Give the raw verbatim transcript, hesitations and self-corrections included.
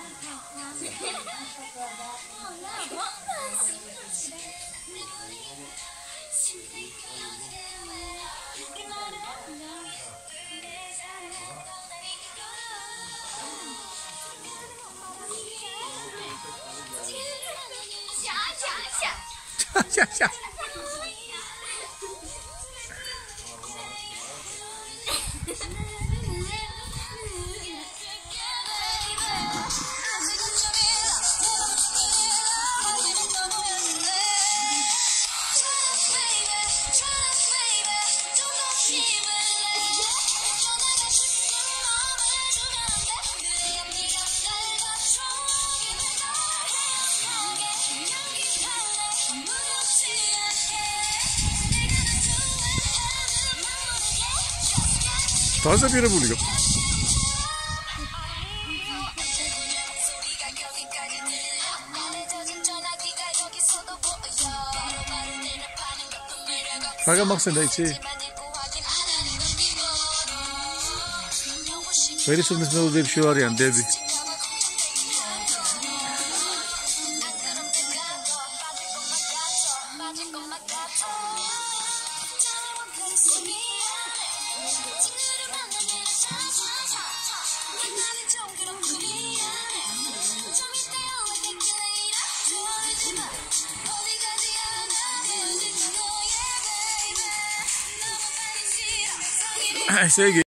샤, 샤. 다섯 개를 부르죠. 빨간 막스 나 있지. Very soon this will be sure and Debbie. I say again.